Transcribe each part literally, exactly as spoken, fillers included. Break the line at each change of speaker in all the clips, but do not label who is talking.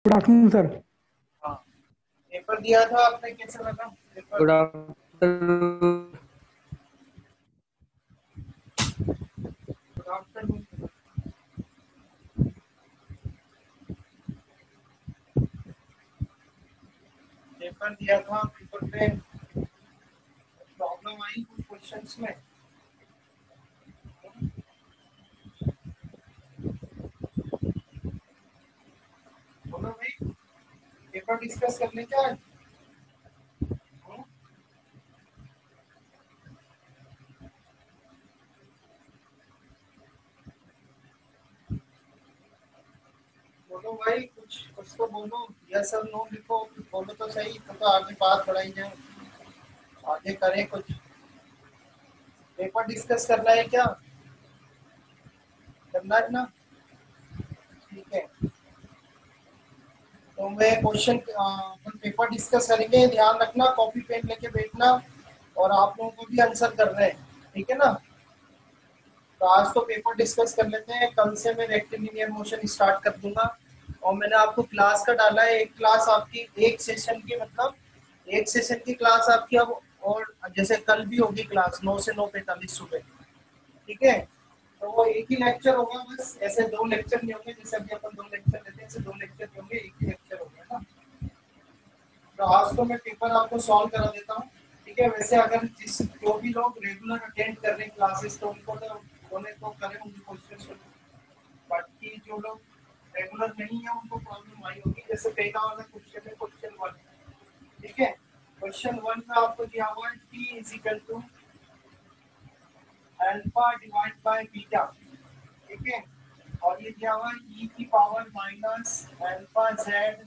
Good afternoon sir.
हाँ, paper दिया था आपने, कैसे लगा paper?
Good afternoon.
Good afternoon. Paper दिया था, पेपर पे प्रॉब्लम आई कुछ क्वेश्चंस में। बोलो भाई, पेपर डिस्कस कर लें क्या आज? हम्म? बोलो भाई, कुछ कुछ तो बोलो, यस और नो लिखो, कुछ बोलो तो सही, तो, तो आगे बात बढ़ाई जाए, आगे करें कुछ। पेपर डिस्कस करना है क्या? करना है ना? ठीक है, तो मैं क्वेश्चन पेपर डिस्कस करेंगे, ध्यान रखना कॉपी पेन लेके बैठना, और आप लोगों को भी आंसर करना है, ठीक है ना? तो आज तो पेपर डिस्कस कर लेते हैं, कल से मैं रेक्टिलिनियर मोशन स्टार्ट कर दूंगा। और मैंने आपको क्लास का डाला है, एक क्लास आपकी एक सेशन की, मतलब एक सेशन की क्लास आपकी अब, और जैसे कल भी होगी क्लास नौ से नौ पैंतालीस सुबह, ठीक है? तो वो एक ही लेक्चर होगा बस, ऐसे दो लेक्चर नहीं होंगे, जैसे अभी अपन दो लेक्चर लेते हैं ऐसे दो लेक्चर नहीं होंगे, एक ही लेक्चर होगा ना। तो आज तो मैं पेपर आपको सॉल्व करा देता हूँ, ठीक है? वैसे अगर जिस जो भी लोग रेगुलर अटेंड कर रहे हैं क्लासेस, तो उनको तो उन्हें तो करें उनके क्वेश्चन, बाकी जो लोग रेगुलर नहीं है उनको प्रॉब्लम आई होगी। जैसे पहला वाला क्वेश्चन है क्वेश्चन वन, ठीक है? क्वेश्चन वन में आपको दिया हुआ है T is equal to alpha divide by beta, ठीक है? और ये दिया हुआ है ई की power minus alpha Z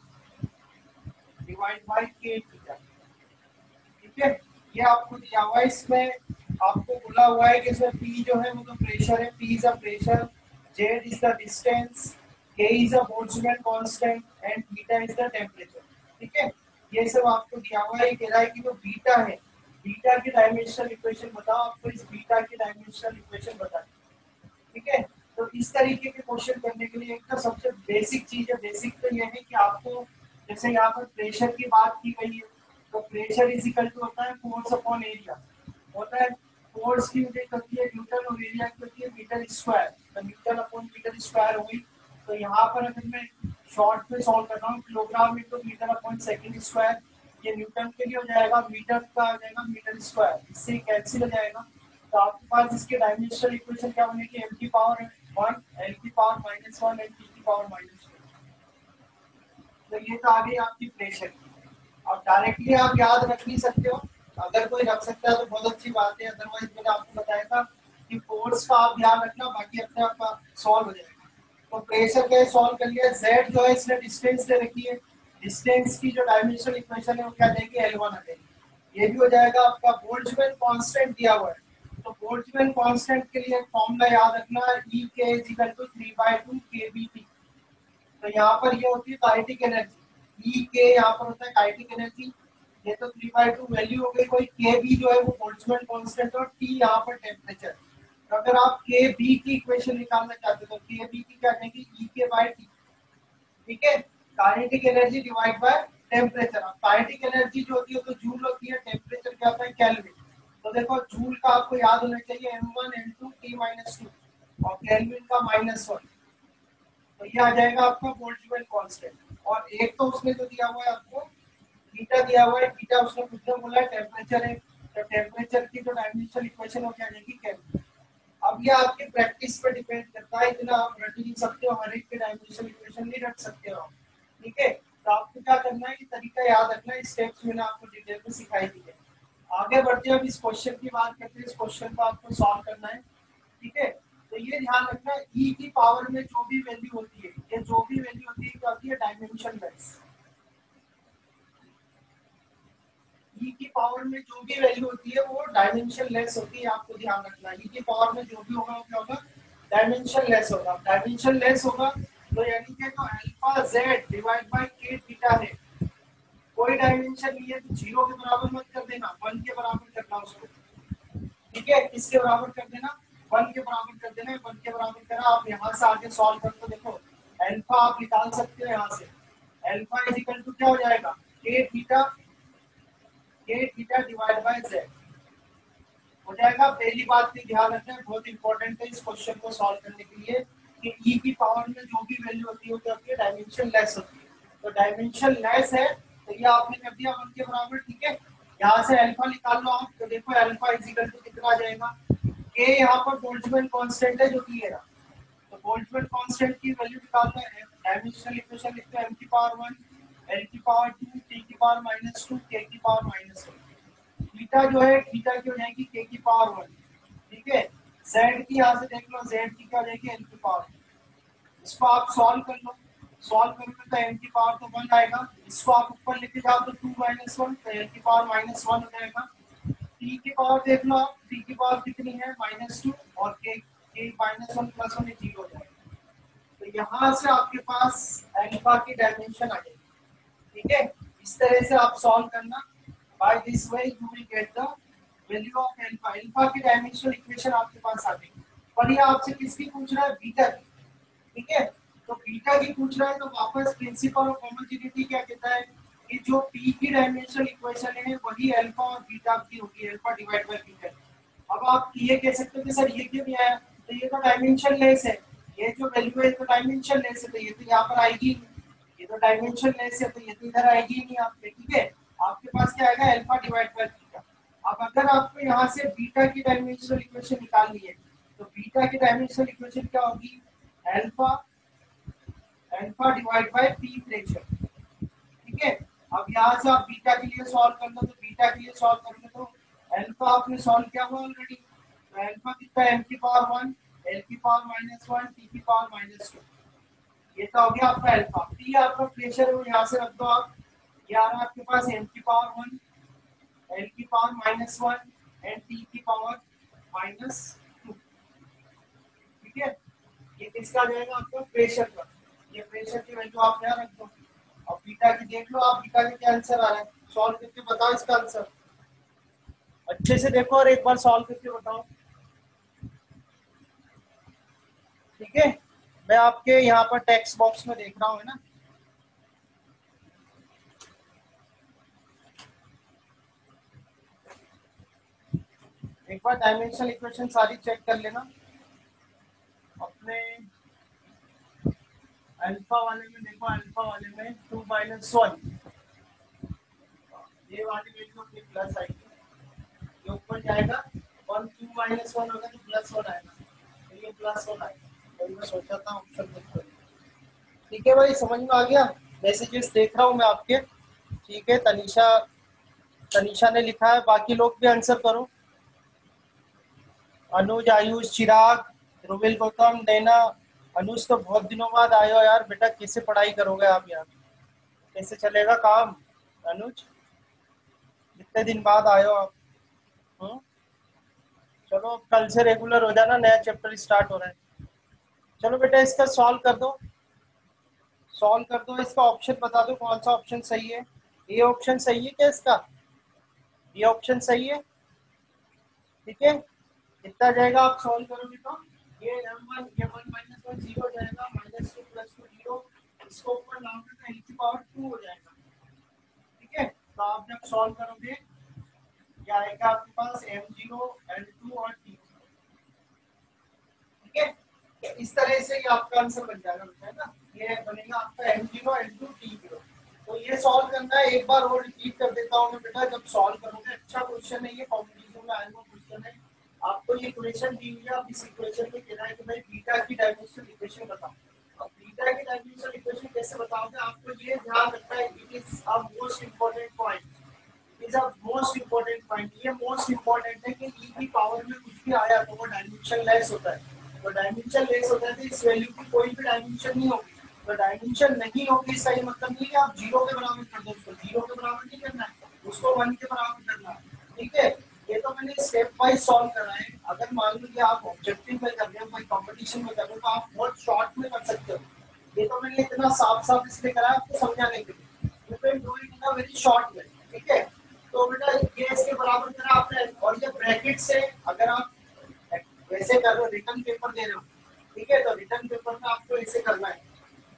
divide by K theta, ठीक है? ये आपको दिया हुआ है। इसमें आपको बोला हुआ है कि इसमें P जो है वो तो प्रेशर है, P is a pressure, Z is the distance, K is a Boltzmann constant and beta is the temperature, ठीक है? ये सब आपको दिया हुआ है। कह रहा है कि जो बीटा है, बीटा की डायमेंशनल इक्वेशन बताओ, आपको इस बीटा की डायमेंशनल इक्वेशन बतानी, ठीक है? तो इस तरीके के क्वेश्चन करने के लिए एक तो सबसे बेसिक चीज है, बेसिक तो ये है कि आपको, जैसे यहाँ पर प्रेशर की बात की गई है, तो प्रेशर इज इक्वल टू होता है फोर्स अपॉन एरिया, होता है फोर्स की यूनिट होती है न्यूटन और एरिया की होती है मीटर स्क्वायर, तो न्यूटन अपॉन मीटर स्क्वायर हुई। तो यहाँ पर अगर मैं शॉर्ट में सॉल्व कर रहा हूँ, kilogram into metre upon second square, ये न्यूटन के लिए हो जाएगा, मीटर का आ जाएगा मीटर स्क्वायर, इससे कैंसिल हो जाएगा। तो आपके पास इसके डायमेंशनल इक्वेशन क्या बनेगी? m की पावर वन, l की power minus one and t की पावर माइनस टू। तो ये तो आ गई आपकी प्रेशर की। अब डायरेक्टली आप याद रख नहीं सकते हो, अगर कोई रख सकता है तो बहुत अच्छी बात है, अदरवाइज मैंने आपको बताया था कि फोर्स का आप ध्यान रखना, बाकी अपने आप सॉल्व हो जाएगा। तो प्रेशर के सॉल्व कर लिया, z जो है इसने डिस्टेंस दे रखी है, डिस्टेंस की जो डायमेंशनल इक्वेशन है वो क्या देगी? एल वन आ जाएगी। ये भी हो जाएगा आपका। बोल्ट्जमैन कांस्टेंट दिया हुआ है, तो बोल्ट्जमैन कांस्टेंट के लिए फॉर्मूला याद रखना, E K is equal to three by two K B T। तो यहाँ पर ये होती है काइनेटिक एनर्जी, ई के यहाँ पर होता है काइनेटिक एनर्जी, ये तो थ्री बाय टू वैल्यू हो गई। कोई के बी जो है वो बोल्ट्जमैन कांस्टेंट, और टी यहाँ पर टेम्परेचर। तो अगर आप के बी की इक्वेशन निकालना चाहते हो तो के बी की क्या देंगे? ई के बाय टी, ठीक है? Kinetic energy divide by temperature. अब काइनेटिक एनर्जी जो होती है तो जूल होती है, टेम्परेचर क्या होता है? केल्विन। तो देखो जूल का आपको याद होना चाहिए M one M two T minus two, और केल्विन का माइनस वन। तो ये आ जाएगा आपका बोल्ट्जमैन कांस्टेंट। और एक तो उसने जो दिया हुआ है आपको थीटा दिया हुआ है, थीटा उसने खुद ने बोला है टेम्परेचर है, तो टेम्परेचर की जो डायमेंशनल इक्वेशन हो क्या आ जाएगी? केल्विन। अब ये आपकी प्रैक्टिस पे डिपेंड करता है, इतना आप रट नहीं सकते हो, हर एक के डायमेंशनल इक्वेशन नहीं रट सकते हो, ठीक है? तो आपको क्या करना है, ये तरीका याद रखना है, स्टेप्स मैंने आपको डिटेल में सिखाई दी है। आगे बढ़ते हैं, अब इस क्वेश्चन की बात करते हैं, इस क्वेश्चन को आपको सॉल्व करना है, ठीक है? तो ये ध्यान रखना, e की पावर में जो भी वैल्यू होती है, ये जो भी वैल्यू होती है क्या होती है? डायमेंशनलेस। e की पावर में जो भी वैल्यू होती है वो डायमेंशनलेस होती है, आपको ध्यान रखना। e की पावर में जो भी होगा वो क्या होगा? डायमेंशनलेस होगा। डायमेंशनलेस होगा तो यानी कि तो alpha z divide by k theta है, कोई डायमेंशन नहीं है तो जीरो के बराबर मत कर देना, वन के बराबर करना उसको, ठीक है? किसके बराबर कर देना? वन के बराबर कर देना। वन के बराबर करा, आप यहाँ से आगे सॉल्व कर, तो देखो अल्फा आप निकाल सकते हो यहाँ से, अल्फा इज इक्वल टू क्या हो जाएगा, के थीटा, के थीटा डिवाइड बाय जेड हो जाएगा। पहली बात की ध्यान रखना है, बहुत इंपॉर्टेंट है इस क्वेश्चन को सॉल्व करने के लिए, कि ई की पावर में जो भी वैल्यू होती है वो क्या होती है, डायमेंशन लेस होती है। तो डायमेंशन लेस है तो ये आपने कर दिया वन के बराबर, ठीक है। यहाँ से अल्फा निकाल लो आप, तो देखो अल्फा इज इक्वल टू कितना आ जाएगा, के यहाँ पर बोल्ट्जमैन कांस्टेंट है जो कि ये रहा, तो बोल्ट्जमैन कांस्टेंट की वैल्यू निकालते हैं, डायमेंशनल इक्वेशन लिखते हैं, m की पावर वन, l की पावर टू, t की पावर माइनस टू, k की पावर माइनस वन। थीटा जो है थीटा की हो जाएगी k की पावर वन, ठीक है। z की यहाँ से देख लो, z की क्या हो जाएगी, l की पावर। इसको आप सॉल्व कर लो, सॉल्व करोगे तो m की पावर तो वन आएगा, इसको आप ऊपर लेके जाओ तो टू माइनस वन, तो l की पावर माइनस वन हो जाएगा। t की पावर देख लो आप, t की पावर कितनी है, माइनस टू, और k k minus one plus one zero हो जाएगा। तो यहाँ से आपके पास अल्फा की डायमेंशन आ जाएगी, ठीक है। इस तरह से आप सॉल्व करना, by this way you will get the value of alpha. Alpha की डायमेंशनल इक्वेशन आपके पास आ गई। पर ये आपसे किसकी पूछ रहा है, बीटा की, ठीक है। तो बीटा की पूछ रहा है तो वापस प्रिंसिपल ऑफ होमोजेनिटी क्या कहता है कि जो पी की डायमेंशनल इक्वेशन है वही अल्फा और बीटा की होगी, अल्फा डिवाइड बाय बीटा। अब आप ये कह सकते हो कि सर ये क्यों नहीं आया, तो ये तो डायमेंशन लेस है, ये जो वैल्यू है तो डायमेंशन लेस है, तो ये तो यहाँ पर आएगी, ये तो डायमेंशन लेस है तो ये तो इधर आएगी ही नहीं आपके, ठीक है। आपके पास क्या आएगा, अल्फा डिवाइड बाय बीटा। अब अगर आपको यहाँ से बीटा की डायमेंशनल इक्वेशन निकालनी है तो बीटा की डायमेंशनल इक्वेशन क्या होगी, alpha alpha divide by P fraction, ठीक है। अब यहाँ से आप बीटा के लिए सॉल्व कर लो, तो बीटा के लिए सॉल्व करोगे तो अल्फा आपने सॉल्व किया हुआ ऑलरेडी, तो अल्फा कितना है, m की पावर वन, l की पावर माइनस वन, t की पावर माइनस टू, ये तो हो गया आपका अल्फा। p आपका प्रेशर है यहाँ से रख दो आप, ये आ रहा है आपके पास m की पावर वन, l की power minus one and t की पावर माइनस टू, ठीक है। ये किसका जाएगा, आपका प्रेशर का, ये प्रेशर की वैल्यू आप यहाँ रख दो। अब बीटा की देख लो आप, बीटा का क्या आंसर आ रहा है, सॉल्व करके बताओ इसका आंसर, अच्छे से देखो और एक बार सॉल्व करके बताओ, ठीक है। मैं आपके यहाँ पर टेक्स्ट बॉक्स में देख रहा हूँ, है ना। एक बार डायमेंशनल इक्वेशन सारी चेक कर लेना अपने अल्फा वाले में। देखो अल्फा वाले में टू माइनस वन, ये वाली वैल्यू अपनी प्लस आएगी, ये ऊपर जाएगा, वन टू माइनस वन होगा तो प्लस वन आएगा, तो ये प्लस वन आएगा, तो मैं सोचा था ऑप्शन देखो, ठीक है भाई, समझ में आ गया। मैसेजेस देख रहा हूँ मैं आपके, ठीक है। तनीषा तनीषा ने लिखा है, बाकी लोग भी आंसर करो, अनुज, आयुष, चिराग, रुबिल, गौतम, नैना। अनुज तो बहुत दिनों बाद आए हो यार बेटा, कैसे पढ़ाई करोगे आप यार, कैसे चलेगा काम। अनुज कितने दिन बाद आए हो आप, हम्म चलो अब कल से रेगुलर हो जाना, नया चैप्टर स्टार्ट हो रहा है। चलो बेटा इसका सॉल्व कर दो, सॉल्व कर दो, इसका ऑप्शन बता दो कौन सा ऑप्शन सही है। ये ऑप्शन सही है क्या इसका, ये ऑप्शन सही है, ठीक है। कितना जाएगा आप सॉल्व करोगे तो ये m वन ये वन माइनस वन जीरो हो जाएगा, minus two plus two zero, इसको ऊपर लाओगे तो l की पावर टू हो जाएगा, ठीक है। तो आप जब सॉल्व करोगे क्या आएगा आपके पास, m जीरो एल टू और t, ठीक है। इस तरह से ये आपका आंसर बन जाएगा बेटा, है ना। ये बनेगा आपका m zero L two t zero. तो ये सॉल्व करना है, एक बार और रिपीट कर देता हूँ मैं बेटा, जब सॉल्व करोगे, अच्छा क्वेश्चन है ये, कॉम्पिटिशन में आया हुआ क्वेश्चन है। आपको ये इक्वेशन दी हुई है, आप इस इक्वेशन में कहना है कि भाई बीटा की डायमेंशनल इक्वेशन बताओ। अब बीटा की डायमेंशनल इक्वेशन कैसे बताओगे, आपको ये ध्यान रखना है, it is a most important point, is a most important point. ये मोस्ट इंपोर्टेंट है कि ई की पावर में कुछ भी आया तो वो डायमेंशन लेस होता है, तो डायमेंशन लेस होता है तो इस वैल्यू की कोई भी डायमेंशन नहीं होगी, तो डायमेंशन नहीं होगी इसका ये मतलब नहीं कि आप जीरो के बराबर कर दो उसको, जीरो के बराबर नहीं करना है, उसको वन के बराबर करना है, ठीक है। ये तो मैंने स्टेप वाइज सॉल्व करा है। अगर मान लो कि आप ऑब्जेक्टिव में कर रहे हो, कोई कंपटीशन में कर रहे हो, तो आप बहुत शॉर्ट में कर सकते हो। ये तो मैंने इतना साफ साफ इसलिए करा आपको समझाने के लिए, you can do it in a very short way, ठीक है। तो बेटा ये इसके बराबर करा आपने, और ये ब्रैकेट से अगर आप वैसे कर रहे हो, रिटर्न पेपर दे रहे हो, ठीक है, तो रिटर्न पेपर में आपको ऐसे करना है,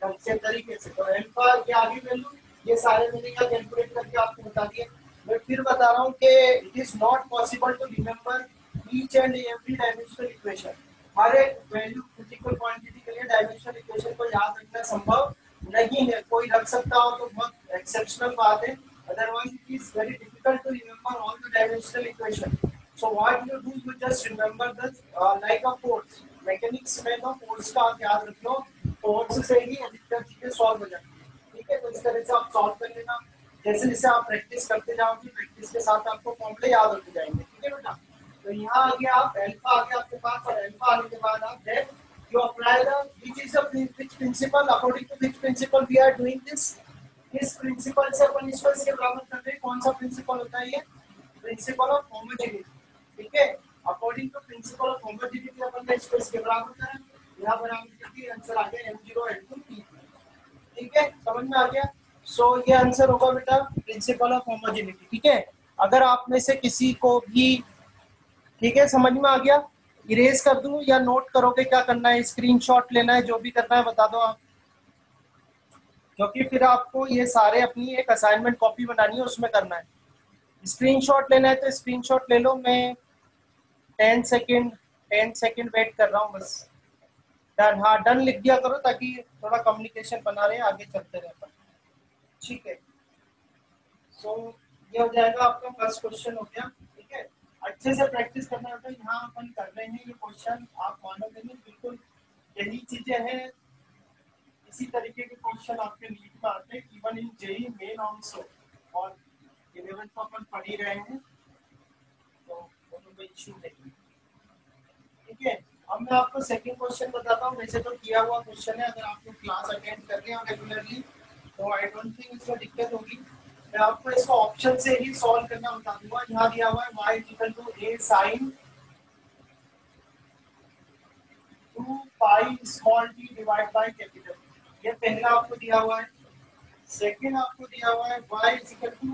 अच्छे तरीके से। तो अल्फा के आगे वैल्यू ये सारे मैंने क्या कैलकुलेट करके आपको बता दिए। मैं फिर बता रहा हूँ कि it is not possible to remember each and every dimensional equation. हर एक वैल्यू क्रिटिकल क्वांटिटी के लिए डायमेंशनल इक्वेशन को याद रखना संभव नहीं है। कोई रख सकता हो तो बहुत एक्सेप्शनल बात है, otherwise it is very difficult to remember all the dimensional equation. So what you do, you just remember the uh, like a force, mechanics में तो force का आप याद रख लो, force से ही अधिकतर चीजें सॉल्व हो जाती है। ठीक है, तो इस तरह से आप सॉल्व कर लेना। जैसे जैसे आप प्रैक्टिस करते जाओगे, प्रैक्टिस के साथ आपको फॉर्मूले याद होते जाएंगे। ठीक है बेटा, तो यहाँ आगे आप अल्फा आगे आपके पास, और अल्फा आने के बाद आप then you apply the which is the which principle, according to which principle we are doing this. इस प्रिंसिपल से अपन इसको इसके बराबर कर रहे हैं। कौन सा प्रिंसिपल होता है ये? Principle of homogeneity. ठीक है, according to principle of homogeneity अपन इसको इसके बराबर करें, यहाँ बराबर करके आंसर आ गया M zero L two P. ठीक है, समझ में आ गया। सो so, ये आंसर होगा बेटा प्रिंसिपल ऑफ होमोजेनिटी। ठीक है, अगर आप में से किसी को भी ठीक है समझ में आ गया, इरेज कर दूं या नोट करोगे? क्या करना है, स्क्रीनशॉट लेना है, जो भी करना है बता दो आप, क्योंकि फिर आपको ये सारे अपनी एक असाइनमेंट कॉपी बनानी है, उसमें करना है। स्क्रीनशॉट लेना है तो स्क्रीनशॉट ले लो। मैं ten second ten second wait कर रहा हूँ बस। डन, हाँ डन लिख दिया करो ताकि थोड़ा कम्युनिकेशन बना रहे, आगे चलते रहे अपन। ठीक है, सो so, ये हो जाएगा आपका फर्स्ट क्वेश्चन हो गया। ठीक है, अच्छे से प्रैक्टिस करना होता है। यहाँ अपन कर रहे हैं ये क्वेश्चन, आप मानोगे नहीं, बिल्कुल यही चीजें हैं। इसी तरीके के क्वेश्चन आपके नीट में आते हैं, even in JEE Main also, और इलेवेंथ तो अपन पढ़ ही रहे हैं, तो कोई इश्यू नहीं। ठीक है, अब मैं आपको सेकंड क्वेश्चन बताता हूँ। वैसे तो किया हुआ क्वेश्चन है, अगर आप लोग क्लास अटेंड कर रहे हो रेगुलरली तो आई डोंट थिंक इसमें दिक्कत होगी। मैं आपको इसको ऑप्शन से ही सॉल्व करना बता दूंगा। यहाँ दिया हुआ है y equal to a sin two pi small t divide by capital, ये पहला आपको दिया हुआ है। सेकंड आपको दिया हुआ है y equal to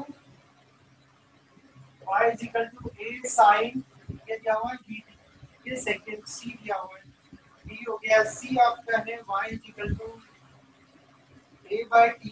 y equal to a sin, ये दिया हुआ है dt, ये सेकंड। c दिया हुआ है, d हो गया। c आपका है y equal to a by t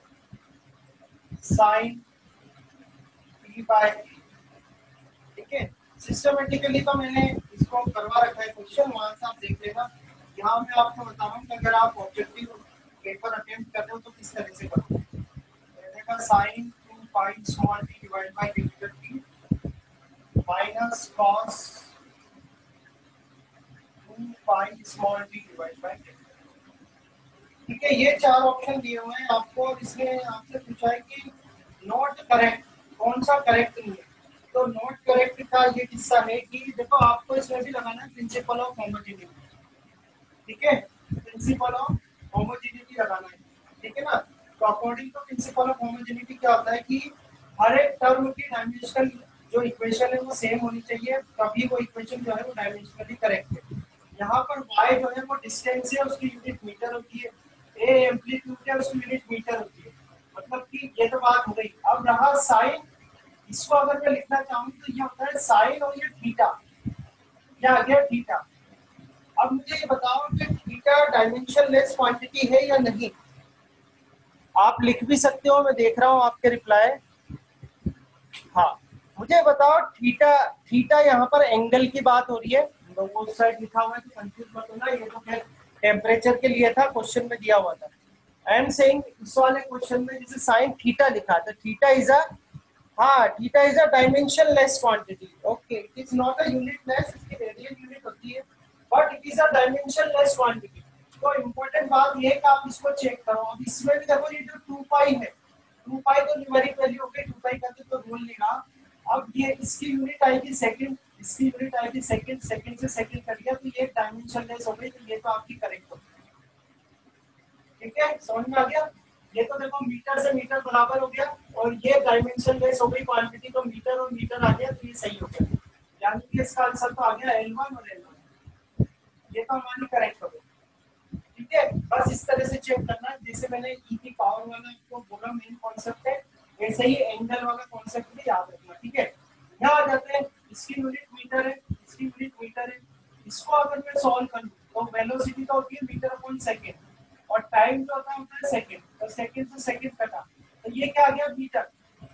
sin t by a। ठीक है, सिस्टमेटिकली तो मैंने इसको करवा रखा है क्वेश्चन, वहां से आप देख लेना। यहाँ मैं आपको बता रहा हूँ कि अगर आप ऑब्जेक्टिव पेपर अटेम्प्ट कर रहे हो तो किस तरह से करो। देखा sine two pi small T divide by capital T minus cos two pi small T divide by capital. ठीक है, ये चार ऑप्शन दिए हुए हैं आपको, और इसमें आपसे पूछा है कि नॉट करेक्ट, कौन सा करेक्ट नहीं है। तो नॉट करेक्ट का ये किस्सा है कि देखो आपको इसमें भी लगाना है प्रिंसिपल ऑफ होमोजेनिटी। ठीक है, प्रिंसिपल ऑफ होमोजेनिटी लगाना है। ठीक है ना, तो according to principle of homogeneity क्या होता है कि हर एक टर्म की डायमेंशनल जो इक्वेशन है वो सेम होनी चाहिए, तभी वो इक्वेशन जो है वो डायमेंशनली करेक्ट है। यहाँ पर y जो है वो डिस्टेंस है, उसकी यूनिट मीटर होती है। a एम्पलीट्यूड है, उसकी यूनिट मीटर होती है। मतलब कि ये तो बात हो गई। अब रहा साइन, इसको अगर मैं लिखना चाहूँ तो ये होता है साइन और ये थीटा, क्या आ गया थीटा। अब मुझे ये बताओ कि थीटा डायमेंशन लेस क्वांटिटी है या नहीं। आप लिख भी सकते हो, मैं देख रहा हूँ आपके रिप्लाई। हाँ, मुझे बताओ थीटा, थीटा यहाँ पर एंगल की बात हो रही है, तो वो साइड लिखा हुआ है तो कंफ्यूज मत होना। ये तो खैर टेम्परेचर के लिए था, क्वेश्चन में दिया हुआ था। आई एम सेइंग इस वाले क्वेश्चन में जैसे साइन थीटा लिखा था, थीटा इज अ, हाँ theta is a dimensionless quantity. Okay, it is not a unitless, इसकी रेडियन यूनिट होती है, but it is a dimensionless quantity. तो इंपॉर्टेंट बात ये है कि आप इसको चेक करो। अब इसमें भी देखो, ये जो टू पाई है, टू पाई तो न्यूमेरिक वैल्यू हो गई, टू पाई का तो रूल नहीं रहा। अब ये इसकी यूनिट आएगी सेकंड, इसकी यूनिट आएगी सेकंड, सेकंड से सेकंड कर दिया तो ये डायमेंशन लेस हो गई, तो ये तो आपकी करेक्ट होगी। ठीक है, समझ में आ गया। ये तो देखो मीटर से मीटर बराबर हो गया, और ये डायमेंशन लेस हो गई क्वांटिटी, तो मीटर और मीटर आ गया, तो ये सही हो गया। यानी कि इसका आंसर तो आ गया एल वन और एल वन, ये तो हमारी करेक्ट हो गई। ठीक है, बस इस तरह से चेक करना है, जैसे मैंने ई की पावर वाला आपको बोला मेन कॉन्सेप्ट है, वैसे ही एंगल वाला कॉन्सेप्ट भी याद रखना। ठीक है, यहाँ आ जाते हैं, इसकी यूनिट मीटर है, इसकी यूनिट मीटर है। इसको अगर मैं सॉल्व करूँ तो वेलोसिटी तो होती है मीटर अपॉन सेकेंड, और टाइम जो होता है होता है सेकंड, तो सेकंड से सेकंड कटा, तो ये क्या आ गया मीटर।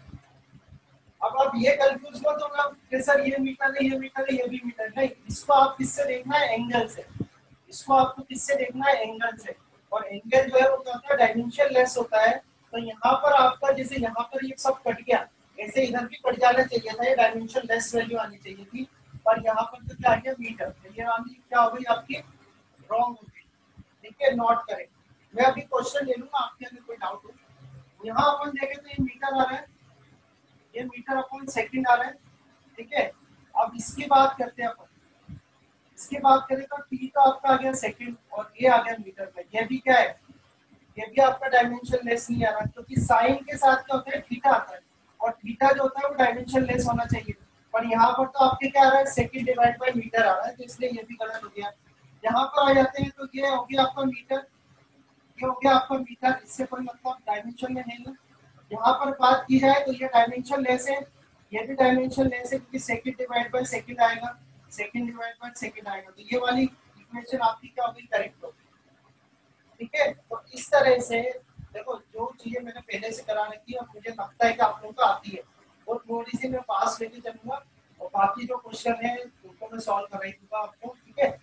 अब आप ये कंफ्यूज मत होगा कि सर ये मीटर है ये मीटर है ये भी मीटर नहीं, इसको आप किससे देखना है, एंगल से। इसको आपको किससे देखना है, एंगल से। और एंगल जो है वो क्या होता है, डायमेंशन लेस होता है। तो यहाँ पर आपका जैसे यहाँ पर ये सब कट गया, ऐसे इधर भी कट जाना चाहिए था, ये डायमेंशन लेस वैल्यू आनी चाहिए थी, पर यहाँ पर तो क्या आ गया मीटर, तो ये वाली क्या हो गई आपकी, रॉन्ग हो गई। ठीक है, नॉट करेक्ट। मैं अभी क्वेश्चन ले लूंगा, आपके अगर कोई डाउट हो। यहाँ अपन देखें तो ये मीटर आ रहा है, ये मीटर अपॉन सेकंड आ रहा है। ठीक है, अब इसकी बात करते हैं अपन, इसकी बात करें तो टी तो आपका आ गया सेकंड और ये आ गया मीटर में, ये भी क्या है, ये भी आपका डायमेंशन लेस नहीं आ रहा, क्योंकि साइन के साथ क्या होता है, थीटा आता है, और थीटा जो होता है वो डायमेंशन लेस होना चाहिए। पर यहाँ पर तो आपके क्या आ रहा है, सेकंड डिवाइड बाय मीटर आ रहा है, तो इसलिए ये भी गलत हो गया। यहाँ पर आ जाते हैं तो ये हो गया आपका मीटर, ये हो गया आपका मीटर, इससे कोई मतलब डायमेंशन में नहीं है। यहाँ पर बात की जाए तो ये डायमेंशन लेस है, ये भी डायमेंशन लेस है, क्योंकि सेकंड डिवाइड बाय सेकंड आएगा, सेकंड डिवाइड बाय सेकंड आएगा, तो ये वाली इक्वेशन आपकी क्या होगी, करेक्ट होगी। ठीक है, तो इस तरह से देखो, जो चीजें मैंने पहले से करा रखी है और मुझे लगता है कि आप लोगों को आती है, वो थोड़ी सी मैं पास लेके चलूंगा, और बाकी जो क्वेश्चन है उनको मैं सॉल्व कर रही दूंगा आपको। ठीक है,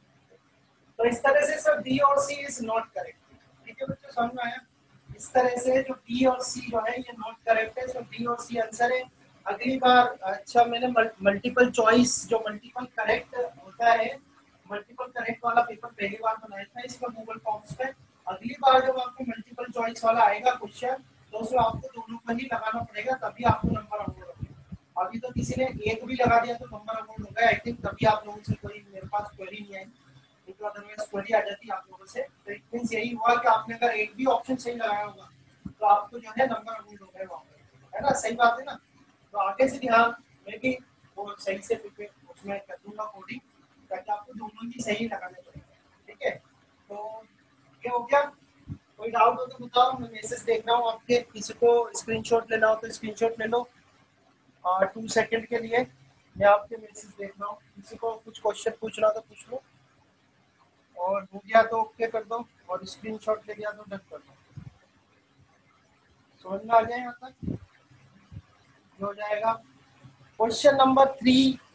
तो इस तरह से सर डी और सी इज नॉट करेक्ट। ठीक है बच्चों, समझ में आया। इस तरह से जो डी और सी जो है ये नॉट करेक्ट है, तो डी और सी आंसर है। अगली बार, अच्छा मैंने मल्टीपल चॉइस जो मल्टीपल करेक्ट होता है, मल्टीपल करेक्ट वाला पेपर पहली बार बनाया था इसका गूगल फॉर्म्स पे। अगली बार जब आपको मल्टीपल चॉइस वाला आएगा क्वेश्चन, तो उसमें आपको दोनों को ही लगाना पड़ेगा, तभी आपको नंबर अवॉर्ड होगा। अभी तो किसी ने एक भी लगा दिया तो नंबर अवॉर्ड हो गया, आई थिंक तभी आप लोगों से कोई मेरे पास क्वेरी नहीं आई, तो अदरवाइज क्वेरी आ जाती आप लोगों से। तो इट मींस यही हुआ कि आपने अगर एक भी ऑप्शन सही लगाया होगा तो आपको जो है नंबर अवॉर्ड हो गए वहाँ पे, है ना, सही बात है ना। तो आगे से ध्यान, मैं भी वो सही से प्रिपेयर उसमें कर दूंगा कोडिंग, ताकि आपको दोनों ही सही लगाने पड़ेंगे। ठीक है, तो ये हो गया। कोई डाउट हो तो बताओ, मैं मैसेज देख रहा हूँ आपके, किसी को स्क्रीनशॉट लेना हो तो स्क्रीनशॉट ले लो, और टू सेकंड के लिए मैं आपके मैसेज देख रहा हूँ, किसी को कुछ क्वेश्चन पूछना हो तो पूछ लो, और हो गया तो ओके कर दो, और स्क्रीनशॉट ले गया तो डन कर दो। समझ में आ गया यहाँ तक, हो जाएगा। Question number three,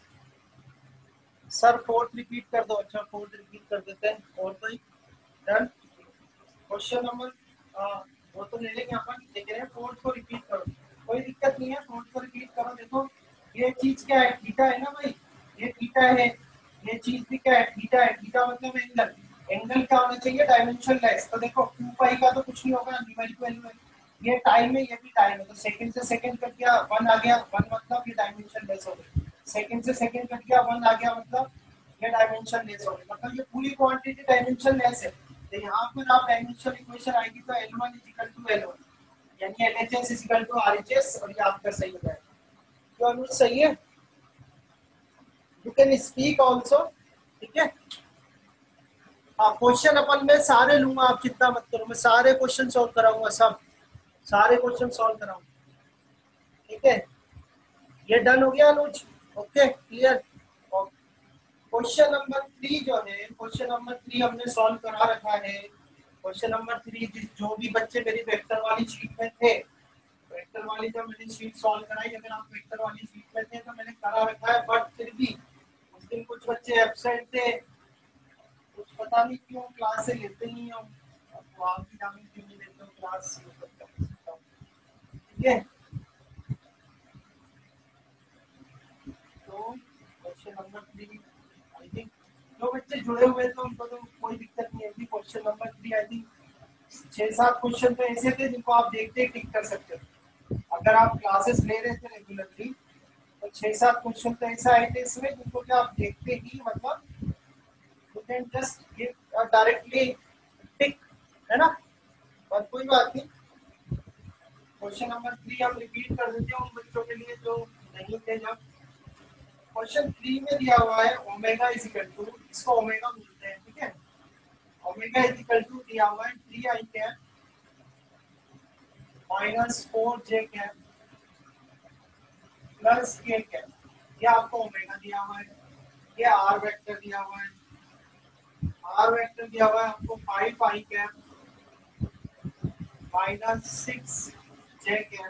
sir fourth repeat कर दो, अच्छा फोर्थ रिपीट कर देते हैं, और कोई डन। क्वेश्चन नंबर वो तो ले लेंगे अपन, देख रहे हैं फोर्थ को रिपीट करो, कोई दिक्कत नहीं है, फोर्थ को रिपीट करो। देखो ये चीज क्या है, थीटा है ना भाई, ये थीटा है, ये चीज भी क्या है, थीटा है, थीटा मतलब एंगल, एंगल क्या होना चाहिए, डायमेंशन लेस। तो देखो टू पाई का तो कुछ नहीं होगा, न्यूमेरिक वैल्यू है, ये टाइम है ये भी टाइम है, तो सेकंड से सेकंड कट गया, वन आ गया, वन मतलब ये डायमेंशन लेस हो गई, सेकंड से सेकंड कट गया, वन आ गया, मतलब ये डायमेंशन लेस हो गई, मतलब ये पूरी क्वांटिटी डायमेंशन लेस है। तो यहाँ पर आप डायमेंशन इक्वेशन आएगी तो L one is equal to L one, यानी L H S is equal to R H S, और ये आपका सही हो जाएगा। तो अनुज सही है, यू कैन स्पीक आल्सो। ठीक है, हाँ क्वेश्चन अपन मैं सारे लूंगा, आप चिंता मत करो, मैं सारे क्वेश्चन सॉल्व कराऊंगा, सब सारे क्वेश्चन सॉल्व कराऊंगा। ठीक है, ये डन हो गया Anuj, okay clear. Question number three जो है, क्वेश्चन नंबर थ्री हमने सॉल्व करा रखा है। क्वेश्चन नंबर थ्री, जो भी बच्चे मेरी वेक्टर वाली शीट में थे, वेक्टर वाली जब मैंने शीट सॉल्व कराई, अगर आप वेक्टर वाली शीट में थे तो मैंने करा रखा है, बट फिर भी उस दिन कुछ बच्चे एब्सेंट थे, कुछ पता नहीं क्यों क्लास से लेते नहीं हो, तो आप भी जाने क्यों नहीं लेते हो क्लास। ठीक है, तो question number three I think जो बच्चे जुड़े हुए थे उनको तो कोई दिक्कत नहीं है। Question number three I think छह सात क्वेश्चन तो ऐसे थे जिनको आप देखते टिक कर सकते हो, अगर आप क्लासेस ले रहे थे रेगुलरली, तो छह सात क्वेश्चन तो ऐसा आए थे इसमें जिनको क्या आप देखते ही मतलब you can just give directly tick, है ना, और कोई बात नहीं। क्वेश्चन नंबर थ्री हम रिपीट कर देते हैं उन बच्चों के लिए जो नहीं थे जब। क्वेश्चन थ्री में दिया हुआ है ओमेगा इज इक्वल टू, इसको ओमेगा बोलते हैं, ठीक है, ओमेगा इज इक्वल टू दिया हुआ है three i cap minus four j cap plus k cap, ये आपको ओमेगा दिया हुआ है, ये आर वेक्टर दिया हुआ है, आर वेक्टर दिया हुआ है आपको five i cap minus six j cap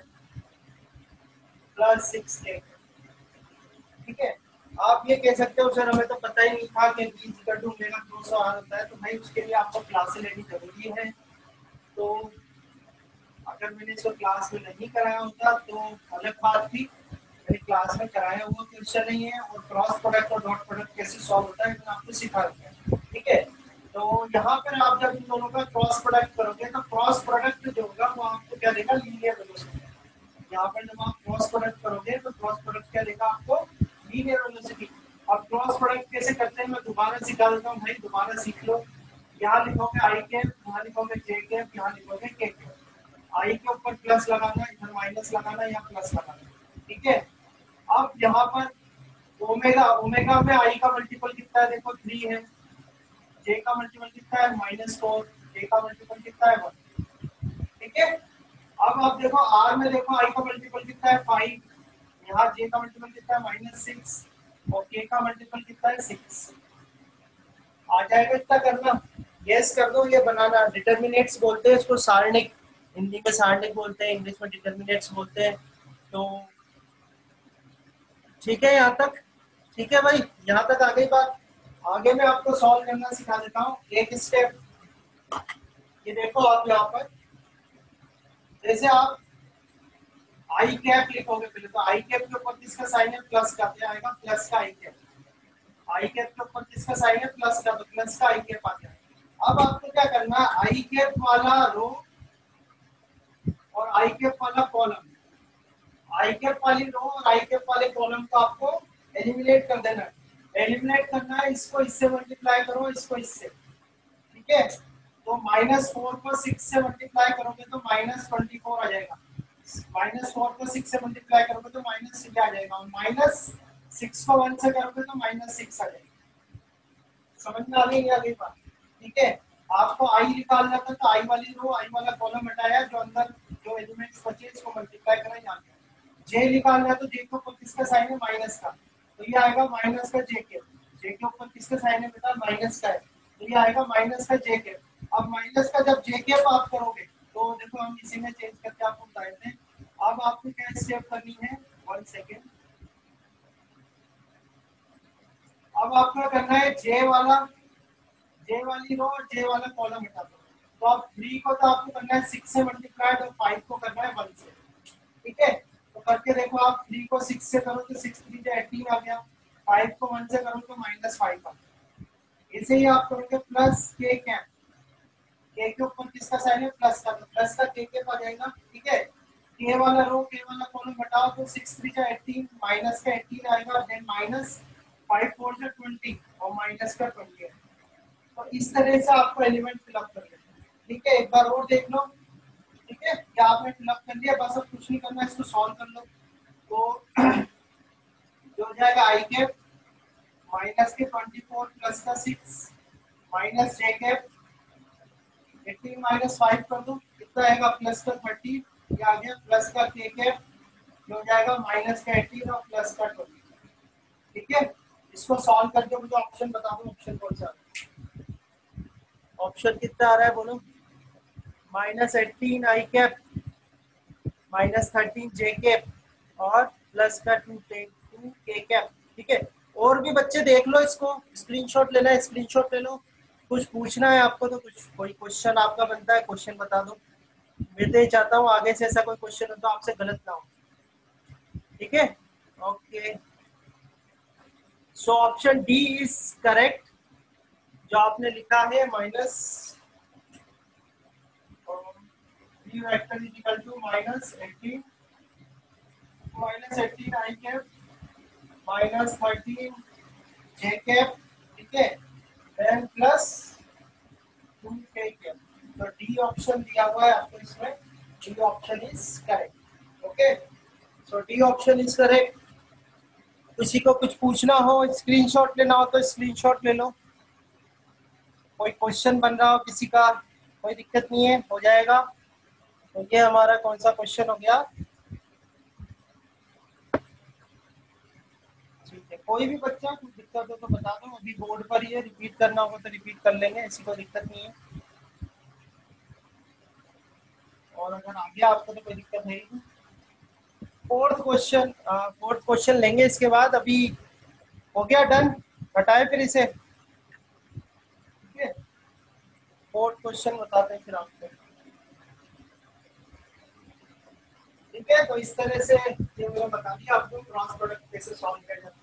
plus six k. ठीक है, आप ये कह सकते हो सर हमें तो पता ही नहीं था कि b इक्वल टू ओमेगा दो सौ आर होता है, तो भाई उसके लिए आपको क्लास लेनी जरूरी है। तो अगर मैंने इसको क्लास में नहीं कराया होता तो अलग बात थी, मैंने क्लास में कराया हुआ क्वेश्चन नहीं है, और क्रॉस प्रोडक्ट और डॉट प्रोडक्ट कैसे सॉल्व होता है मैंने आपको सिखा दिया है। ठीक है, तो यहाँ पर आप जब इन दोनों का क्रॉस प्रोडक्ट करोगे तो क्रॉस प्रोडक्ट जो होगा वो आपको क्या देगा, लीनियर वेलोसिटी। यहाँ पर जब आप क्रॉस प्रोडक्ट करोगे तो क्रॉस प्रोडक्ट क्या देगा आपको, लीनियर वेलोसिटी। अब क्रॉस प्रोडक्ट कैसे करते हैं मैं दोबारा सिखा देता हूँ भाई, दोबारा सीख लो। यहाँ लिखोगे आई कैप, यहाँ लिखोगे जे कैप, यहाँ लिखोगे के कैप। आई के ऊपर प्लस लगाना, इधर माइनस लगाना या प्लस लगाना। ठीक है, अब यहाँ पर ओमेगा, ओमेगा में आई का मल्टीपल कितना है, देखो थ्री है। जे का मल्टीपल कितना है, माइनस फोर। के का मल्टीपल कितना है, वन। ठीक है, अब आप देखो आर में, देखो आई का मल्टीपल कितना है, फाइव। यहाँ जे का मल्टीपल कितना है, माइनस सिक्स। और के का मल्टीपल कितना है, सिक्स। आ जाएगा इतना करना, यस कर दो। ये बनाना डिटरमिनेट्स बोलते हैं इसको, सारणिक, हिंदी में सारणिक बोलते हैं, इंग्लिश में डिटरमिनेट्स बोलते हैं। तो ठीक है यहाँ तक, ठीक है भाई, यहाँ तक आ गई बात। आगे मैं आपको सॉल्व करना सिखा देता हूँ एक स्टेप। ये देखो आप यहाँ पर, जैसे आप आई कैप लिखोगे पहले, तो आई कैप के ऊपर किसका साइन है, प्लस का, क्या आएगा, प्लस का आई कैप। आई कैप के ऊपर किसका साइन है, प्लस का, तो प्लस का आई कैप आ जाएगा। अब आपको क्या करना है, आई कैप वाला रो और आई कैप वाला कॉलम, आई कैप वाली रो और आई कैप वाले कॉलम को आपको एलिमिनेट कर देना है। एलिमिनेट करना है, इसको इससे मल्टीप्लाई करो, इसको इससे। ठीक है, तो माइनस फोर को सिक्स से मल्टीप्लाई करोगे तो माइनस ट्वेंटी फोर आ जाएगा। माइनस फोर को सिक्स से मल्टीप्लाई करोगे तो माइनस सिक्स आ जाएगा, और माइनस सिक्स को वन से करोगे तो माइनस सिक्स आ जाएगा। समझ में आ गई आ गई बात। ठीक है, आपको आई निकालना था तो आई वाली रो, आई वाला कॉलम हटाया, जो अंदर जो एलिमेंट्स बचे इसको मल्टीप्लाई करा, यहाँ जे निकालना है तो जे के ऊपर किसका साइन है, माइनस का, तो ये आएगा माइनस का जे के। जे के ऊपर किसका साइन है बेटा, माइनस का है, तो ये आएगा माइनस का जे के। अब माइनस का जब जे के आप करोगे तो देखो हम इसी में चेंज करके आपको बता देते हैं। अब आपको क्या स्टेप करनी है, वन सेकेंड। अब आपको करना है जे वाला, जे वाली रो और जे वाला कॉलम हटा दो। तो अब थ्री को तो आपको करना है सिक्स से मल्टीप्लाई, और फाइव को करना है वन से। ठीक है, तो करके देखो आप, थ्री को सिक्स से करो तो सिक्स थ्री एटीन आ गया, फाइव को वन से करो तो माइनस फाइव आ गया। इसे ही आप करोगे प्लस के कैप, के के ऊपर किसका साइन है, प्लस का, तो प्लस का के कैप आ जाएगा। ठीक है, के वाला रो के वाला कॉलम हटाओ तो सिक्स थ्री एटीन, माइनस का एटीन आएगा, then minus five four twenty और माइनस का ट्वेंटी है। तो इस तरह से आपको एलिमेंट फिलअप कर लेना है। ठीक है, एक बार और देख लो। ठीक है, क्या आपने फिलअप कर लिया, बस अब कुछ नहीं करना, इसको सॉल्व कर लो। तो जो हो जाएगा आई कैप माइनस के ट्वेंटी फोर प्लस का six minus j cap eighteen minus five कर दो, कितना आएगा, प्लस का थर्टी, ये आ गया प्लस का के कैप, जो हो जाएगा माइनस का एटीन और प्लस का ट्वेंटी। ठीक है, इसको सॉल्व करके मुझे ऑप्शन बता दो, ऑप्शन कौन सा है, ऑप्शन कितना आ रहा है बोलो, minus eighteen i cap, minus thirteen j cap और प्लस का टू टू के कैप। ठीक है, और भी बच्चे देख लो, इसको स्क्रीनशॉट लेना है, स्क्रीनशॉट ले लो। कुछ पूछना है आपको तो कुछ, कोई क्वेश्चन आपका बनता है, क्वेश्चन बता दो। मैं तो ये चाहता हूँ आगे से ऐसा कोई क्वेश्चन हो तो आपसे गलत ना हो। ठीक है, okay, so option D is correct, जो आपने लिखा है minus b vector is equal to minus eighteen, minus eighteen i cap minus thirteen j cap. ठीक है, then plus two k cap. तो डी ऑप्शन दिया हुआ है आपको इसमें, D option is correct. Okay, so D option is correct. किसी को कुछ पूछना हो, स्क्रीनशॉट लेना हो तो स्क्रीनशॉट ले लो। कोई क्वेश्चन बन रहा हो किसी का, कोई दिक्कत नहीं है, हो जाएगा। तो ये हमारा कौन सा क्वेश्चन हो गया, ठीक है। कोई भी बच्चा कुछ दिक्कत हो तो बता दो, अभी बोर्ड पर ही है, रिपीट करना होगा तो रिपीट कर लेंगे, ऐसी कोई दिक्कत नहीं है। और अगर आ गया आपको तो कोई दिक्कत नहीं। फोर्थ क्वेश्चन, फोर्थ क्वेश्चन लेंगे इसके बाद। अभी हो गया डन, हटाए फिर इसे, ठीक है। फोर्थ क्वेश्चन बताते हैं फिर आपको, ठीक है। तो इस तरह से ये मैंने बता दिया आपको क्रॉस प्रोडक्ट कैसे सॉल्व किया जाता है।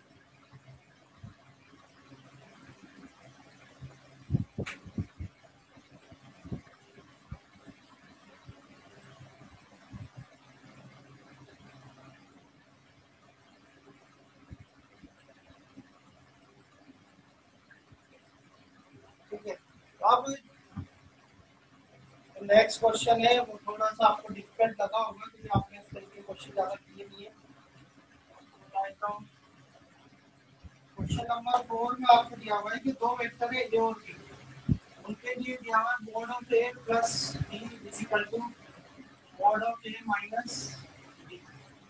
ठीक है, तो अब नेक्स्ट क्वेश्चन है, वो थोड़ा सा आपको डिफिकल्ट लगा होगा क्योंकि आपने इस तरीके के क्वेश्चन ज्यादा किए नहीं है। क्वेश्चन नंबर फोर में आपको दिया हुआ है कि दो वेक्टर है ए और बी, उनके लिए दिया हुआ है mod of a plus b is equal to mod of a minus b.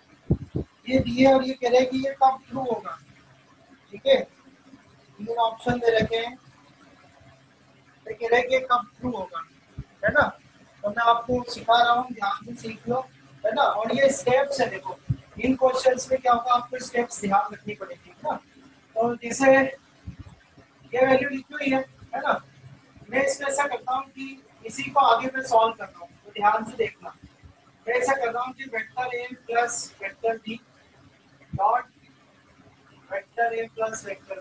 ये दिए और ये कह रहे हैं कि ये कब ट्रू होगा, ठीक है। तीन ऑप्शन दे रखे हैं, तो कह रहे हैं कि कब ट्रू होगा, है ना। तो मैं आपको सिखा रहा हूँ, ध्यान से सीख लो, है ना। और ये स्टेप्स है, देखो इन क्वेश्चंस में क्या होगा, आपको स्टेप्स ध्यान रखनी पड़ेगी, है ना। तो जैसे ये वैल्यू लिखी हुई है, है ना। मैं इसमें ऐसा करता हूँ कि इसी को आगे मैं सॉल्व करता हूँ, तो ध्यान से देखना। मैं ऐसा करता हूँ कि vector a plus vector b dot vector a plus vector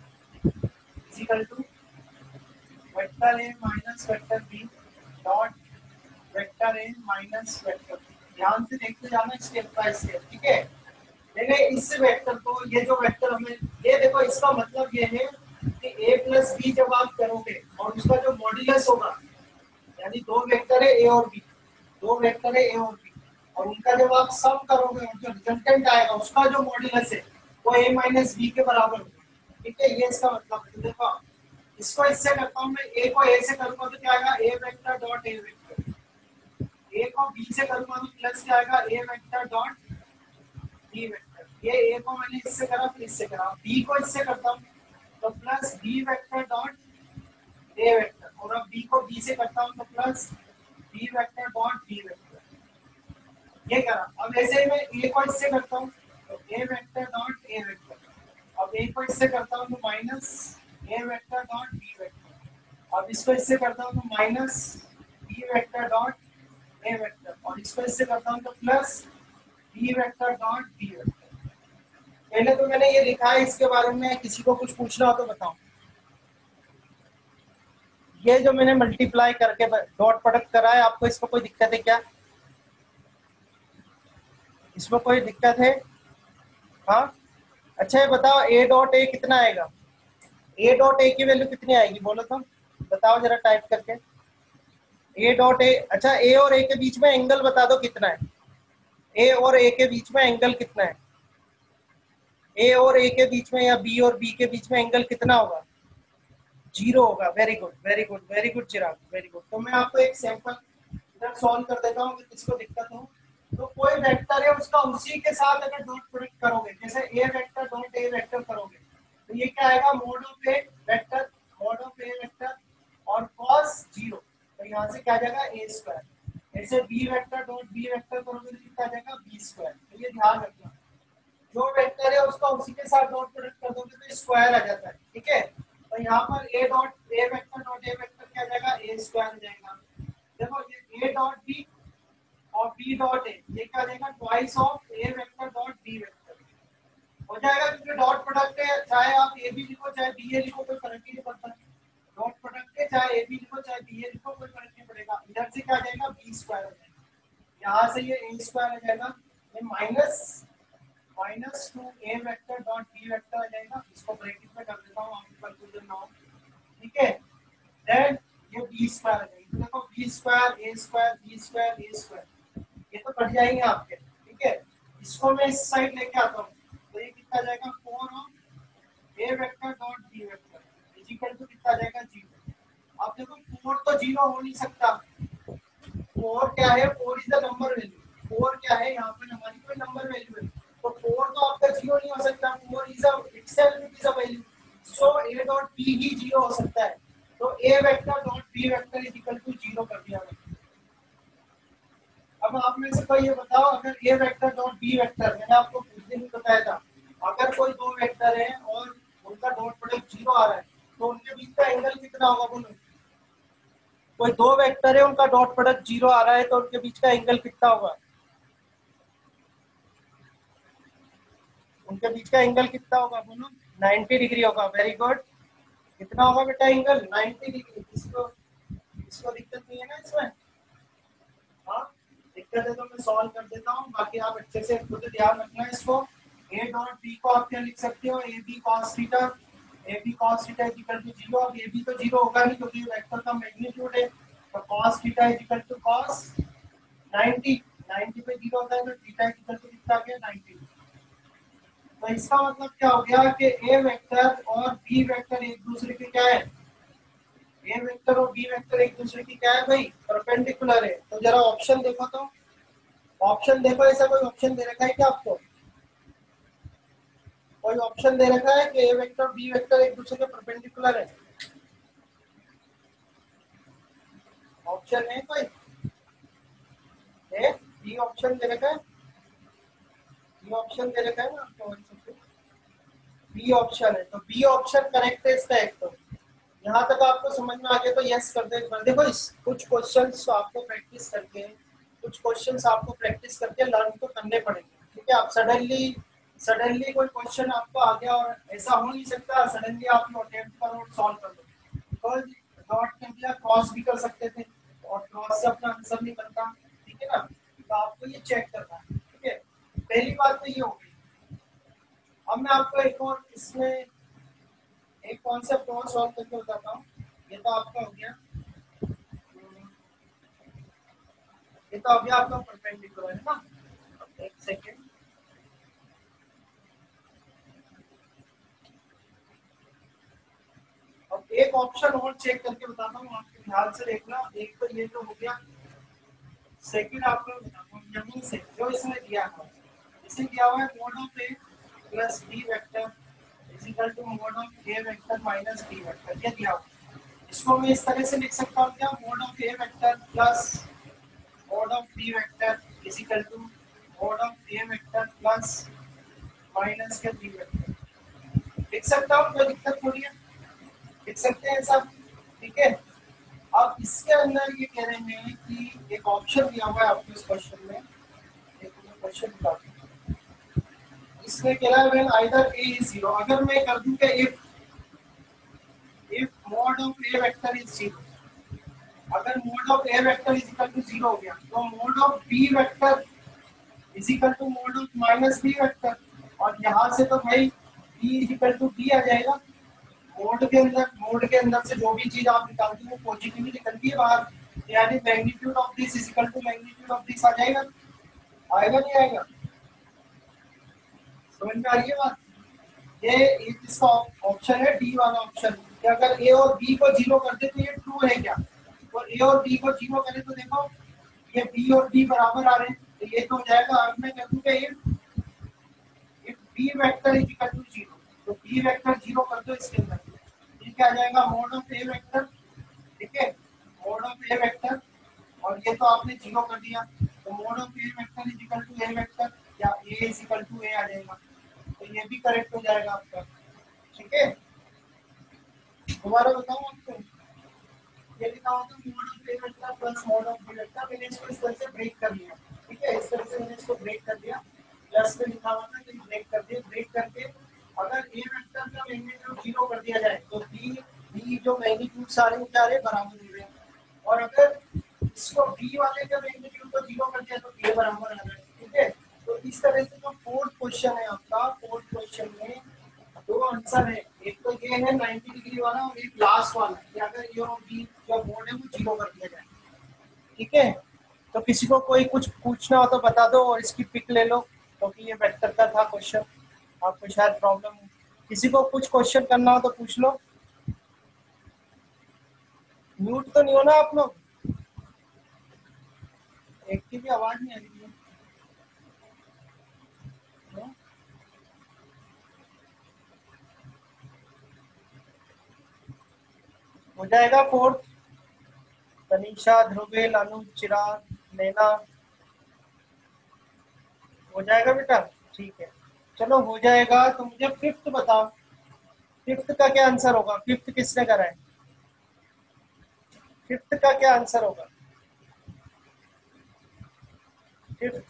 is equal to vector a minus vector b dot vector a minus vector b. ध्यान से देखते जाना स्टेप बाय स्टेप, ठीक है। देखिए इस वेक्टर को, ये जो वेक्टर हमें, ये देखो इसका मतलब ये है कि a प्लस बी जब आप करोगे और उसका जो मॉड्यूलस होगा, यानी दो वेक्टर है a और b, दो वेक्टर है a और b, और उनका जब आप सम करोगे और जो रिजल्टेंट आएगा उसका जो मॉड्यूलस है वो a माइनस बी के बराबर होगा, ठीक है। ये इसका मतलब है। देखो इसको इससे करता हूँ मैं, a को a से करूंगा तो क्या आएगा, a vector dot a vector, a को b से करूंगा तो प्लस क्या आएगा, a vector dot b vector. ये a को मैंने इससे करा फिर इससे करा, b को इससे करता हूँ तो plus b vector dot a vector, और अब b को b से करता हूँ तो plus b vector dot b vector, ये करा। अब ऐसे ही मैं a को इससे करता हूँ तो a vector dot a vector, अब a को इससे करता हूँ तो minus a vector dot b vector, अब इसको इससे करता हूँ तो minus b vector dot a vector, और इसको इससे करता हूँ तो plus b vector dot b vector. पहले तो मैंने ये लिखा है, इसके बारे में किसी को कुछ पूछना हो तो बताओ। ये जो मैंने मल्टीप्लाई करके डॉट प्रोडक्ट करा है, आपको इसमें कोई दिक्कत है क्या, इसमें कोई दिक्कत है? हाँ, अच्छा ये बताओ ए डॉट ए कितना आएगा, ए डॉट ए की वैल्यू कितनी आएगी बोलो तो, बताओ जरा टाइप करके। ए डॉट ए, अच्छा ए और ए के बीच में एंगल बता दो कितना है, ए और ए के बीच में एंगल कितना है, ए और ए के बीच में या बी और बी के बीच में एंगल कितना होगा, जीरो होगा। Very good very good very good Chirag, very good. तो मैं आपको एक सैंपल इधर सॉल्व कर देता हूँ, किसको दिक्कत हो तो। कोई वेक्टर है उसका उसी के साथ अगर डॉट प्रोडक्ट करोगे, जैसे a vector dot a vector करोगे तो ये क्या आएगा, mod of a vector mod of a vector और कॉस जीरो, तो यहाँ से क्या आ जाएगा ए स्क्वायर। ऐसे b vector dot b vector करोगे तो कितना आ जाएगा बी स्क्वायर। तो ये ध्यान रखना, जो वेक्टर है उसका उसी के साथ डॉट प्रोडक्ट कर दोगे तो स्क्वायर आ जाता है, ठीक है। तो यहाँ पर a dot a vector dot a vector क्या आ जाएगा, a स्क्वायर आ जाएगा। देखो ये a डॉट b और b डॉट a, ये क्या आ जाएगा, twice of a vector dot b vector हो जाएगा, क्योंकि डॉट प्रोडक्ट है, चाहे आप a भी लिखो चाहे b a लिखो कोई फर्क ही नहीं पड़ता। डॉट प्रोडक्ट है, चाहे a भी लिखो चाहे b a लिखो कोई फर्क नहीं पड़ेगा। इधर से क्या आ जाएगा, b स्क्वायर आ जाएगा, यहाँ से ये a स्क्वायर आ जाएगा, ये minus minus two a vector dot b vector आ जाएगा। इसको ब्रैकेट में कर देता हूँ आपको कंफ्यूजन ना हो, ठीक है। देन ये बी स्क्वायर आ जाएगी, देखो b square a square b square a square, ये तो कट जाएंगे आपके, ठीक है। इसको मैं इस साइड लेके आता हूँ तो ये कितना आ जाएगा, four of a vector dot b vector is equal to कितना आ जाएगा, जीरो। अब देखो फोर तो जीरो हो नहीं सकता, फोर क्या है, four is the number value, four क्या है यहाँ पे हमारी कोई नंबर वैल्यू है, तो फोर तो आपका जीरो नहीं हो सकता, four is a itself it is a value, so a dot b ही जीरो हो सकता है। तो a vector dot b vector is equal to zero कर दिया मैंने, अब आप में से कोई ये बताओ, अगर a vector dot b vector, मैंने आपको कुछ दिन बताया था, अगर कोई दो वेक्टर है और उनका डॉट प्रोडक्ट जीरो आ रहा है तो उनके बीच का एंगल कितना होगा बोलो? कोई दो वेक्टर है उनका डॉट प्रोडक्ट जीरो आ रहा है तो उनके बीच का एंगल कितना होगा? उनके बीच का एंगल कितना होगा बोलो? नाइन्टी डिग्री होगा। Very good. कितना होगा बेटा एंगल? Ninety degree. इसको इसको दिक्कत नहीं है ना इसमें? हाँ, दिक्कत है तो मैं सॉल्व कर देता हूँ, बाकी आप अच्छे से खुद ध्यान रखना है इसको। ए डॉट बी को आप क्या लिख सकते हो? A b cos theta. A b cos theta is equal to zero. अब ए बी तो जीरो होगा नहीं क्योंकि वेक्टर का मैग्नीट्यूड है, तो cos theta is equal to cos ninety. Ninety पे जीरो होता है तो थीटा इज इक्वल टू कितना आ गया? नाइन्टी। तो इसका मतलब क्या हो गया कि ए वेक्टर और बी वेक्टर एक दूसरे के क्या है? ए वेक्टर और बी वेक्टर एक दूसरे की क्या है भाई? परपेंडिकुलर है। तो जरा ऑप्शन देखो, तो ऑप्शन देखो, ऐसा कोई ऑप्शन दे रखा है क्या आपको? कोई ऑप्शन दे रखा है कि ए वेक्टर और बी वेक्टर एक दूसरे के परपेंडिकुलर है? ऑप्शन है कोई? ए बी ऑप्शन दे रखा है? बी ऑप्शन दे रखा है ना आपको? बी ऑप्शन है, तो बी ऑप्शन करेक्ट है इसका एक। तो यहाँ तक आपको समझ में आ गया तो यस कर दे। देखो इस कुछ क्वेश्चंस तो आपको प्रैक्टिस करके कुछ क्वेश्चंस आपको प्रैक्टिस करके लर्न तो करने पड़ेंगे, ठीक है? आप सडनली सडनली कोई क्वेश्चन आपको आ गया और ऐसा हो नहीं सकता सडनली आप लोग अटेम्प्ट करो और सॉल्व कर दो, बिकॉज डॉट के लिए क्रॉस भी कर सकते थे और क्रॉस से अपना आंसर नहीं बनता, ठीक है ना? तो आपको ये चेक करना है, ठीक है? पहली बात तो ये होगी। अब मैं आपको एक और इसमें एक कॉन्सेप्ट और सॉल्व करके बताता हूँ। ये तो आपका हो गया, ये तो अभी आपका परपेंडिकुलर है ना? एक सेकेंड, अब एक ऑप्शन और चेक करके बताता हूँ, आपके ध्यान से देखना। एक तो ये तो हो गया, सेकंड आपको बताता हूँ यहीं से जो इसमें दिया हुआ है। इसे दिया हुआ है mod of a plus b vector is equal to mod of a vector minus b vector, ये दिया हुआ है। इसको मैं इस तरह से लिख सकता हूँ क्या? Mod of a vector plus mod of b vector is equal to mod of a vector plus minus के बी वेक्टर। लिख सकता हूँ, कोई दिक्कत थोड़ी है, लिख सकते हैं सब, ठीक है? अब इसके अंदर ये कह रहे हैं कि एक ऑप्शन दिया हुआ है आपको इस क्वेश्चन में, एक क्वेश्चन का इसमें कह रहा है when either a is zero. अगर मैं कर दूं कि if if mod of a vector is zero, अगर mod of a vector is equal to zero हो गया तो mod of b vector is equal to mod of minus b vector, और यहाँ से तो भाई b is equal to b आ जाएगा। मोड के अंदर मोड के अंदर से जो भी चीज आप निकालते हो वो पॉजिटिवली निकलती है बाहर, यानी magnitude of this is equal to magnitude of this आ जाएगा। आएगा नहीं आएगा? समझ में आ रही है बात? ये इसका ऑप्शन है डी वाला ऑप्शन कि अगर ए और बी को जीरो कर दे तो ये ट्रू है क्या? तो ए और बी को जीरो करे तो देखो ये बी और बी बराबर आ रहे हैं, तो ये तो हो जाएगा। अब मैं कह दूंगा if if b vector is equal to zero, तो बी वेक्टर जीरो कर दो इसके अंदर, ये क्या आ जाएगा? मोड ऑफ ए वेक्टर, ठीक है? मोड ऑफ ए वेक्टर, और ये तो आपने जीरो कर दिया, तो mod of a vector is equal to a vector या a is equal to a आ जाएगा, तो ये भी करेक्ट हो जाएगा आपका, ठीक है? दोबारा बताऊं आपको, ये लिखा होता है mod of a vector plus mod of b vector. मैंने इसको इस तरह से ब्रेक कर लिया, ठीक है? इस तरह से मैंने इसको ब्रेक कर दिया, प्लस में लिखा हुआ था कि ब्रेक कर दिया। ब्रेक करके अगर ए वेक्टर का मैग्नीट्यूड जीरो कर दिया जाए तो बी बी जो मैग्नीट्यूड सारे क्या रहे? बराबर हो रहे, और अगर इसको बी वाले का मैग्नीट्यूड को जीरो कर दिया तो ए बराबर आ रहा है, ठीक है? तो इस तरह से जो फोर्थ क्वेश्चन है आपका, फोर्थ क्वेश्चन में दो आंसर है, एक तो ये है नाइन्टी डिग्री वाला और एक लास्ट वाला कि अगर ए और बी जो मोड है वो जीरो कर दिया जाए, ठीक है? तो किसी को कोई कुछ पूछना हो तो बता दो और इसकी पिक ले लो, क्योंकि तो ये वेक्टर का था क्वेश्चन, आपको शायद प्रॉब्लम हो। किसी को कुछ क्वेश्चन करना हो तो पूछ लो। म्यूट तो नहीं हो ना आप लोग? एक की भी आवाज नहीं आ रही है। हो जाएगा फोर्थ? तनीषा, ध्रुवेल, अनु, चिराग, नैना, हो जाएगा बेटा, ठीक है, चलो हो जाएगा। तो मुझे फिफ्थ बताओ, फिफ्थ का क्या आंसर होगा? फिफ्थ किसने करा है? फिफ्थ का क्या आंसर होगा? फिफ्थ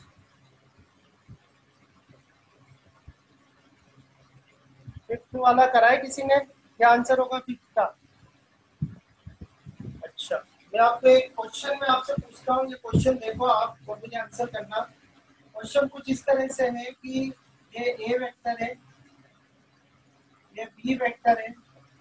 फिफ्थ वाला करा है किसी ने? क्या आंसर होगा फिफ्थ का? अच्छा, मैं आपको एक क्वेश्चन में आपसे पूछता हूँ, ये क्वेश्चन देखो आप और मुझे आंसर करना। क्वेश्चन कुछ इस तरह से है कि ये ए वेक्टर है, ये बी वेक्टर है,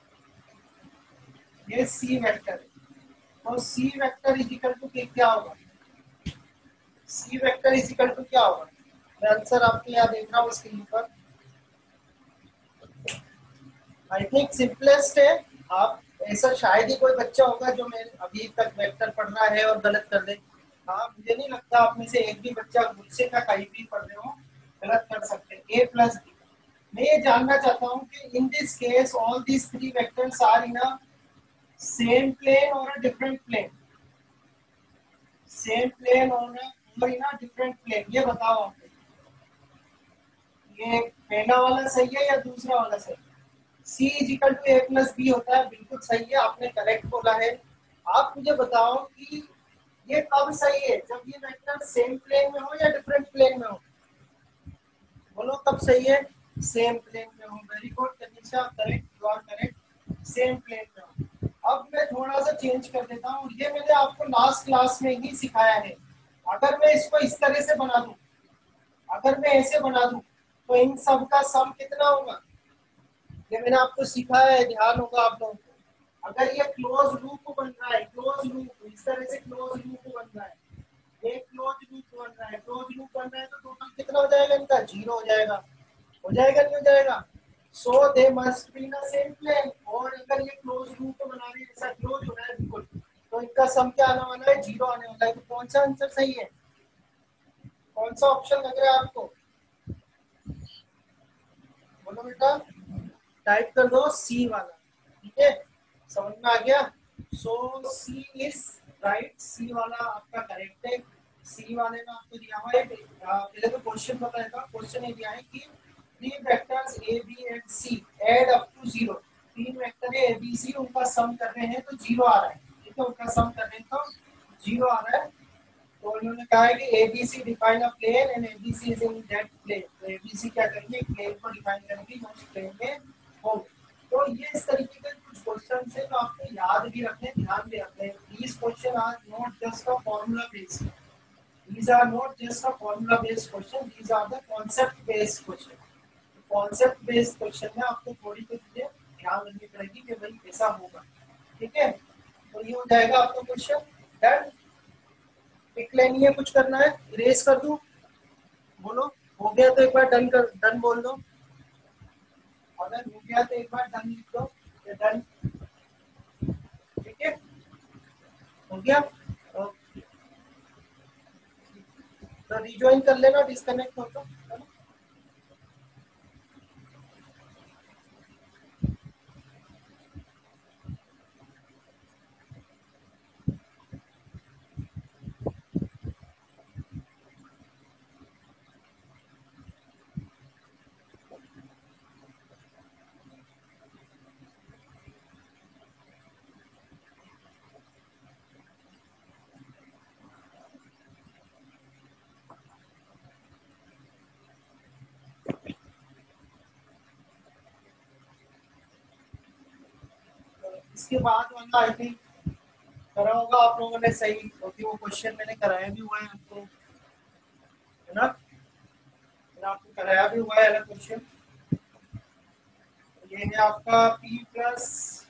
ये सी वेक्टर है। तो c vector is equal to क्या होगा? C vector is equal to क्या होगा? मैं आंसर आपके यहाँ देख रहा हूँ स्क्रीन पर। आई थिंक सिंपलेस्ट है। आप ऐसा शायद ही कोई बच्चा होगा जो मैं अभी तक वेक्टर पढ़ रहा है और गलत कर दे। हाँ, मुझे नहीं लगता आप में से एक भी बच्चा मुझसे का कहीं भी पढ़ रहे हो गलत कर सकते। ए प्लस बी, मैं ये जानना चाहता हूँ कि in this case all these three vectors are in a same plane और a different plane, same plane और इन अ डिफरेंट प्लेन, ये बताओ आप। ये पहला वाला सही है या दूसरा वाला सही है? C is equal to a plus b होता है, बिल्कुल सही है, आपने करेक्ट बोला है। आप मुझे बताओ कि ये कब सही है, जब ये वेक्टर सेम प्लेन में हो या डिफरेंट प्लेन में हो? बोलो कब सही है? सेम प्लेन में हो। Very good Tanisha, correct, you are correct, same plane में हो। अब मैं थोड़ा सा चेंज कर देता हूँ, ये मैंने आपको लास्ट क्लास में ही सिखाया है। अगर मैं इसको इस तरह से बना दूं, अगर मैं ऐसे बना दूं, तो इन सब का सम कितना होगा? ये मैंने आपको सिखाया है, ध्यान होगा आप लोगों को। अगर ये क्लोज लूप बन रहा है, क्लोज लूप इस तरह से क्लोज लूप बन रहा है, ये क्लोज लूप बन रहा है, क्लोज लूप बन रहा है, तो टोटल कितना हो जाएगा इनका? जीरो हो जाएगा। हो जाएगा नहीं हो जाएगा? So they must be in same plane. और अगर ये क्लोज लूप बना रहे हैं, ऐसा क्लोज हो रहा है बिल्कुल, तो इनका सम क्या आने वाला है? जीरो आने वाला है। तो कौन सा आंसर सही है? कौन सा ऑप्शन लग रहा है आपको? बोलो बेटा, टाइप कर दो सी वाला, ठीक है, समझ में आ गया? सो सी इज राइट, सी वाला आपका करेक्ट है। सी वाले में आपको दिया हुआ है, पहले तो क्वेश्चन बता देता हूँ। क्वेश्चन ये दिया है कि three vectors A B and C add up to zero, तीन वेक्टर है ए बी सी, उनका सम कर रहे हैं तो जीरो आ रहा है, ठीक है, उनका सम कर रहे हैं तो जीरो आ रहा है। तो इन्होंने कहा है कि A B C define a plane and A B C is in that plane. तो A B C क्या करेंगे? प्लेन को डिफाइन करेंगे जो उस प्लेन में हो। तो ये इस तरीके के कुछ क्वेश्चन है जो आपको याद भी रखने, ध्यान भी रखने। These question are not just a formula based, these are not just a formula based question, these are the concept based question। Concept based question में आपको थोड़ी सी चीजें ध्यान रखनी पड़ेगी कि भाई ऐसा होगा, ठीक है। तो ये हो जाएगा आपका क्वेश्चन डन। टिक लेनी है, कुछ करना है, इरेज कर दूं? बोलो हो गया तो एक बार डन कर, डन बोल दो। अगर हो गया तो एक बार डन लिख दो, ये डन, ठीक है, हो गया। ओके, तो रिज्वाइन कर लेना, डिस्कनेक्ट हो तो, है ना? इसके बाद वाला आई थिंक करा होगा आप लोगों ने सही, क्योंकि वो क्वेश्चन मैंने कराया भी हुआ है आपको, है ना? मैंने आपको कराया भी हुआ है अलग क्वेश्चन। ये है आपका p प्लस